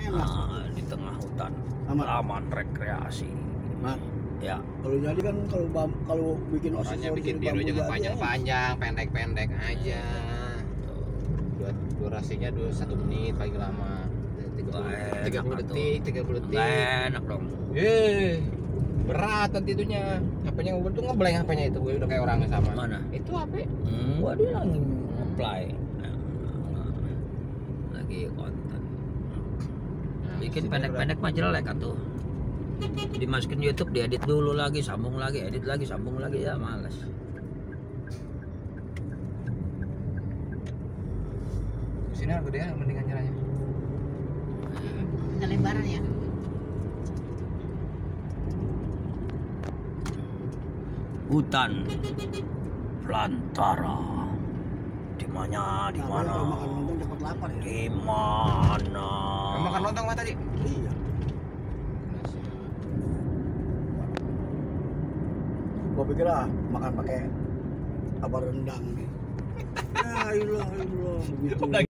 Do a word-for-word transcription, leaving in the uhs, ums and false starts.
enak. Nah, di tengah hutan. Aman. Taman rekreasi. Nah, Ya. kalau jadi kan kalau bam, kalau bikin Orangnya osis bikin dari biru bambu jangan jadi panjang-panjang, pendek-pendek aja. Dua, durasinya dua satu menit paling lama. tiga puluh detik, tiga puluh detik. Enak dong. Eh, berat nanti itunya. H P-nya Uber tuh ngeblank H P-nya itu, gue udah kayak orangnya sama. Mana? Itu H P. Hmm, gua dia lagi apply. Lagi konten. Bikin pendek-pendek mah jelek atuh. Dimasukin YouTube, diedit dulu lagi, sambung lagi, edit lagi, sambung lagi, ya males. Sini harga dia mendingan jalannya. Udah lebaran ya. Hutan belantara. Di mana? Di mana? Kalau makan lontong cepat lapar ya. Di mana? Kamu makan lontong apa tadi? Iya. Gua pikir ah makan pakai apa rendang nih. Ya ilah ilah begitu.